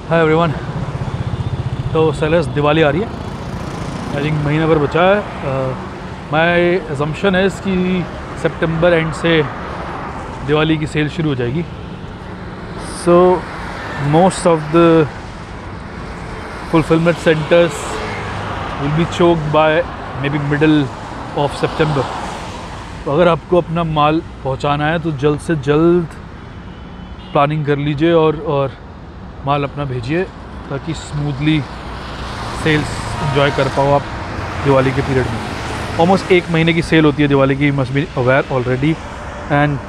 हाय everyone. तो sellers Diwali आ रही है, आई थिंक महीना भर बचा है। माय अजम्पशन है कि सितंबर एंड से दिवाली की सेल शुरू हो जाएगी। So most of the fulfilment centres will be choked by maybe middle of September. तो अगर आपको अपना माल पहुंचाना है तो जल्द से जल्द प्लानिंग कर लीजिए और माल अपना भेजिए ताकि स्मूथली सेल्स एंजॉय कर पाओ आप दिवाली के पीरियड में। ऑलमोस्ट एक महीने की सेल होती है दिवाली की, must be aware already. And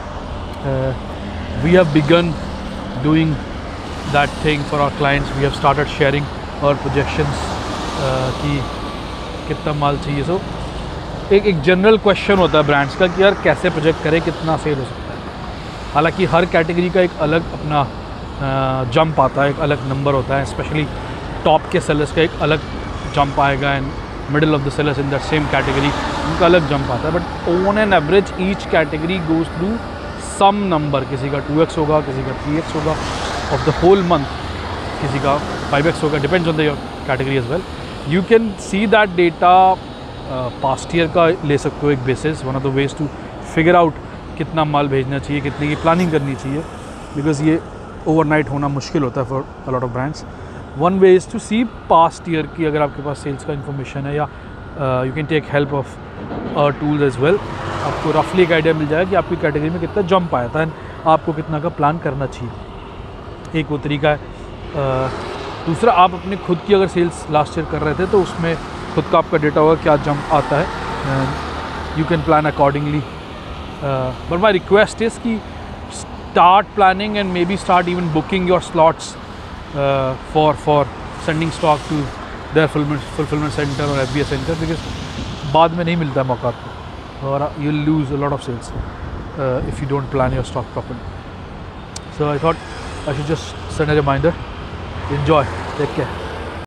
we have begun doing that thing for our clients. We have started sharing our projections कि कितना माल चाहिए। सो एक जनरल क्वेश्चन होता है ब्रांड्स का कि यार कैसे प्रोजेक्ट करें, कितना सेल हो सकता है। हालांकि हर कैटेगरी का एक अलग अपना जंप आता है, एक अलग नंबर होता है। स्पेशली टॉप के सेलर्स का एक अलग जंप आएगा and middle of the sellers in that same category उनका अलग जंप आता है। But on an average each category goes through some number. किसी का 2x होगा, किसी का 3x होगा ऑफ द होल मंथ, किसी का 5x होगा, depends on the your category as well. You can see that data past year का ले सकते हो एक बेसिस। One of the ways to figure out कितना माल भेजना चाहिए, कितने की प्लानिंग करनी चाहिए, बिकॉज ये ओवरनाइट होना मुश्किल होता है for a lot of brands. One way is to see past year की, अगर आपके पास सेल्स का इन्फॉर्मेशन है, या you can take help of tools as well. आपको रफली एक आइडिया मिल जाएगा कि आपकी कैटेगरी में कितना जंप आया था एंड आपको कितना का प्लान करना चाहिए। एक वो तरीका है। दूसरा, आप अपने खुद की अगर सेल्स लास्ट ईयर कर रहे थे तो उसमें खुद का आपका डेटा होगा क्या जंप आता है, you can plan accordingly. But my request is कि start planning and maybe start even booking your slots for sending stock to their fulfillment center or FBA center, because बाद में नहीं मिलता है मौका आपको और you'll lose a lot of sales if you don't plan your stock properly. So I thought I should just send a reminder. Enjoy. Take care.